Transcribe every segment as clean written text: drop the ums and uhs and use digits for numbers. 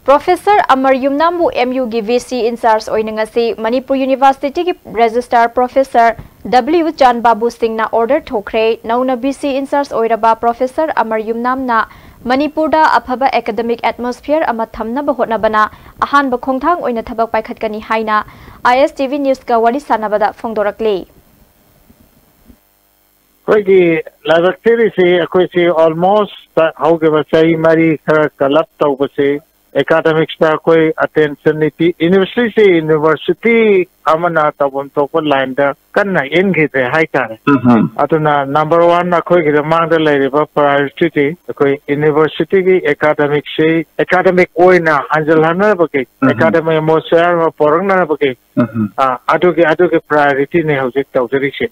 Professor Amar Yumnam MU VC in charge oinangasi Manipur University Registrar Professor W. Chan Babu Singh na order thokre nauna BC in charge oiraba Professor Amar Yumnam na Manipur da aphaba academic atmosphere ama thamna bahotna bana ahan bakhongthang oina thabak paikhatkani haina ISTV News ka wari sanabada phongdorakle Koigi laboratory se akoi se almost how ke basai mari khara kalap tawbase academics pa koi attention niti university amana tabon topon line da kanna engage hai kare atuna number 1 akoi ge mang da leriba priority koi university gi academic oina anjal hana bake academic atmosphere ma porang na bake atu ke priority ne hojik tawjari se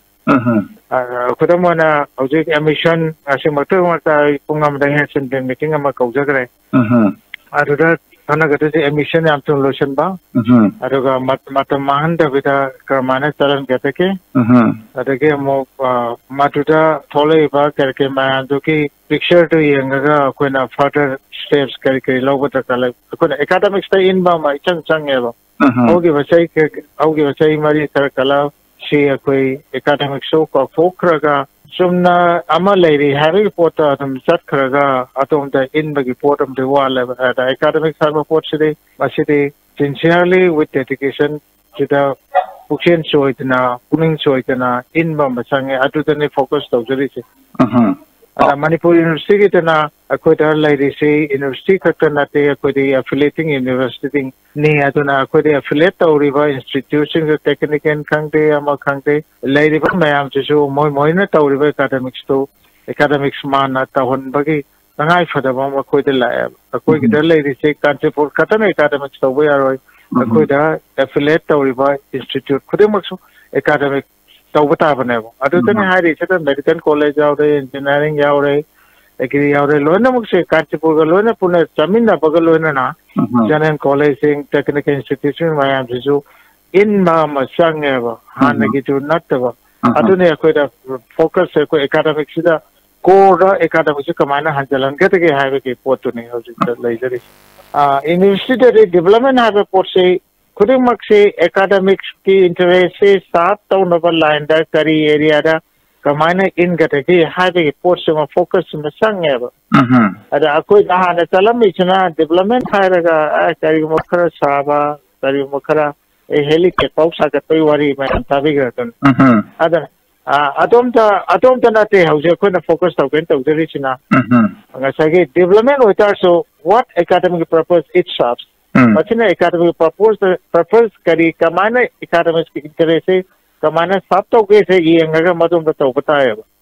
kudamana hojik emission asimato mata pungam da hen meeting ama kaujagre aduda tanagate emission am to lotion ba aduga matamahan da vida karmana chalan gatake adage mo matuda thole ba karke ma duki picture to yenga koina further steps karke lobata kala koina academic stay in ba ma chang eba auge basai mari kala she koi academic show ko fokraga sumna amalai hari pota atum sat kharaga atum da in bagi potam de wala the academic sarva pot side maside sincerely with dedication to the pukshen soitna puning soitna in ba masange atu tane focus tawjari se Manipur University tana akoi dar lai se university khatna te akoi affiliating university ni atuna akoi affiliate tawriba institution technical khangde ama khangde lairiba mayam chu moi na tawriba academics mana tahon bagi nangai phadaba akoi de la akoi gi dar lai se kanchepur khatana academics tawbai aroi akoi da affiliate tawriba institute khudemak su academic tawbata banebo adu tane hari chata medical college yaure engineering yaure agri yaure loina mukse kanchipur ga loina pune chamina bagal loina na janan college technical institution mayam jisu in ma masangeba hanagi tu natba adu ne akoi da focus ko academic sida core academic kamana hanjalan gate have ke potu ne hoji laijari university development have pot se खुदिमक से academics की interest से साथ तो नबर line दा करी area दा कमाने इन गते की हाबे के पोस्ट में फोकस में संगे अब अरे कोई कहा ने चलम इतना डेवलपमेंट हायरगा करी मुखरा साबा करी मुखरा ए हेली के पौसा के तोय वारी में ताबी गतन अदन अतोम ता नाते हौजे कोना फोकस तो केन तो जरिचिना ngasage development with so what academic purpose it serves Machine academic purpose kari kamana academic interest kamana sabto ke se yenga madum to बताया